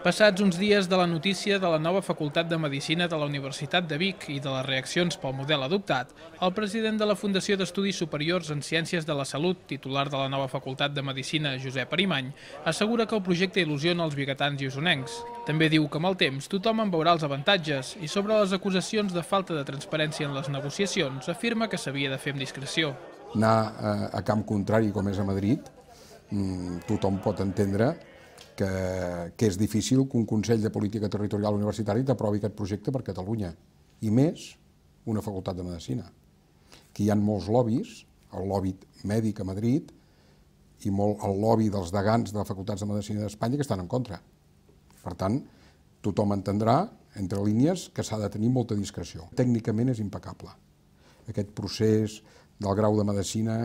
Passats uns dies de la notícia de la nova Facultat de Medicina de la Universitat de Vic i de les reaccions pel model adoptat, el president de la Fundació d'Estudis Superiors en Ciències de la Salut, titular de la nova Facultat de Medicina, Josep Arimany, assegura que el projecte il·lusiona els vigatans i osonencs. També diu que amb el temps tothom en veurà els avantatges i sobre les acusacions de falta de transparència en les negociacions afirma que s'havia de fer amb discreció. Anar a camp contrari com és a Madrid, tothom pot entendre que és difícil que un Consell de Política Territorial Universitari t'aprovi aquest projecte per Catalunya, i més una facultat de Medicina, que hi ha molts lobbies, el lobby mèdic a Madrid i el lobby dels degans de facultats de Medicina d'Espanya que estan en contra. Per tant, tothom entendrà, entre línies, que s'ha de tenir molta discreció. Tècnicament és impecable. Aquest procés del grau de Medicina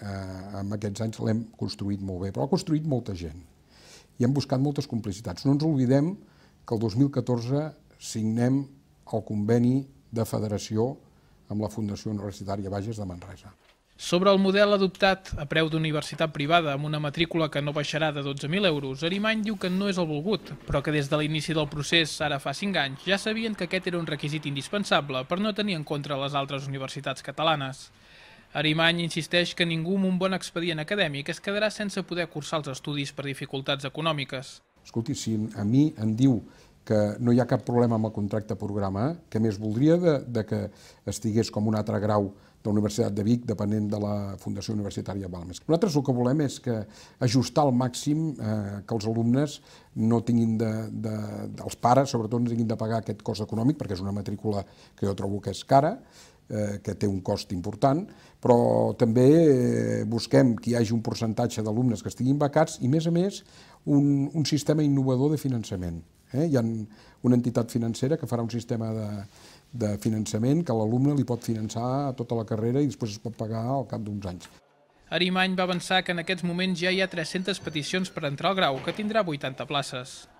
en aquests anys l'hem construït molt bé, però l'ha construït molta gent. I hem buscat moltes complicitats. No ens oblidem que el 2014 signem el conveni de federació amb la Fundació Universitària Bages de Manresa. Sobre el model adoptat a preu d'universitat privada amb una matrícula que no baixarà de 12.000 euros, Arimany diu que no és el volgut, però que des de l'inici del procés, ara fa 5 anys, ja sabien que aquest era un requisit indispensable per no tenir en compte les altres universitats catalanes. Arimany insisteix que ningú amb un bon expedient acadèmic es quedarà sense poder cursar els estudis per dificultats econòmiques. Escolti, si a mi em diu que no hi ha cap problema amb el contracte programa, que més voldria de que estigués com un altre grau de la Universitat de Vic, depenent de la Fundació Universitària Balmes. Nosaltres el que volem és ajustar al màxim que els alumnes no tinguin els pares, sobretot, no tinguin de pagar aquest cost econòmic, perquè és una matrícula que jo trobo que és cara, que té un cost important, però també busquem que hi hagi un percentatge d'alumnes que estiguin becats i, a més, un sistema innovador de finançament. Hi ha una entitat financera que farà un sistema de finançament que l'alumne li pot finançar tota la carrera i després es pot pagar al cap d'uns anys. Arimany va avançar que en aquests moments ja hi ha 300 peticions per entrar al grau, que tindrà 80 places.